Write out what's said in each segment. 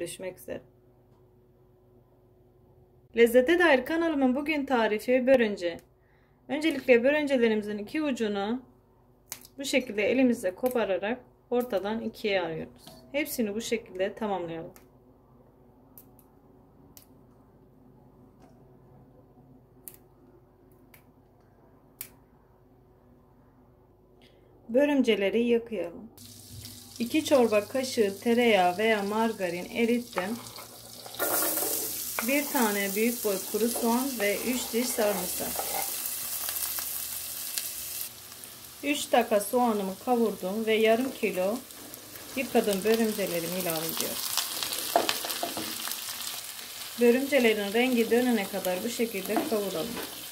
Görüşmek üzere. Lezzete dair kanalımın bugün tarifi börünce. Öncelikle börüncelerimizin iki ucunu bu şekilde elimizle kopararak ortadan ikiye ayırıyoruz. Hepsini bu şekilde tamamlayalım. Börümceleri yakayalım. 2 çorba kaşığı tereyağı veya margarin erittim. 1 tane büyük boy kuru soğan ve 3 diş sarımsak. 3 dakika soğanımı kavurdum ve yarım kilo yıkadığım börümcelerimi ilave ediyorum. Börümcelerin rengi dönene kadar bu şekilde kavuralım.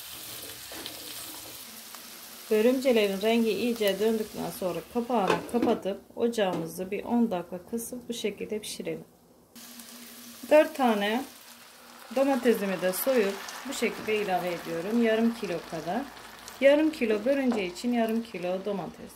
Börümcelerin rengi iyice döndükten sonra kapağını kapatıp ocağımızı bir 10 dakika kısıp bu şekilde pişirelim. 4 tane domatesimi de soyup bu şekilde ilave ediyorum. Yarım kilo kadar. Yarım kilo börünce için yarım kilo domates.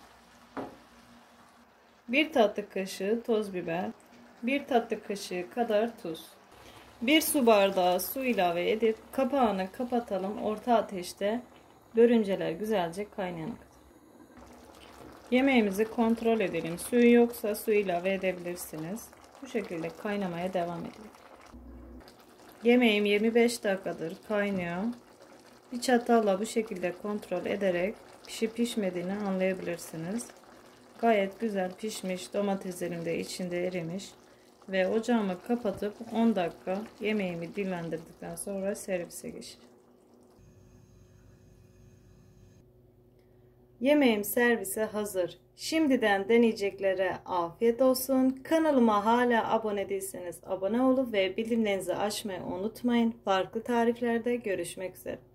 1 tatlı kaşığı toz biber. 1 tatlı kaşığı kadar tuz. 1 su bardağı su ilave edip kapağını kapatalım. Orta ateşte börünceler güzelce kaynayana kadar. Yemeğimizi kontrol edelim. Suyu yoksa su ilave edebilirsiniz. Bu şekilde kaynamaya devam edelim. Yemeğim 25 dakikadır kaynıyor. Bir çatalla bu şekilde kontrol ederek pişip pişmediğini anlayabilirsiniz. Gayet güzel pişmiş. Domateslerim de içinde erimiş. Ve ocağımı kapatıp 10 dakika yemeğimi dinlendirdikten sonra servise geçeceğim. Yemeğim servise hazır. Şimdiden deneyeceklere afiyet olsun. Kanalıma hala abone değilseniz abone olup ve bildirimlerinizi açmayı unutmayın. Farklı tariflerde görüşmek üzere.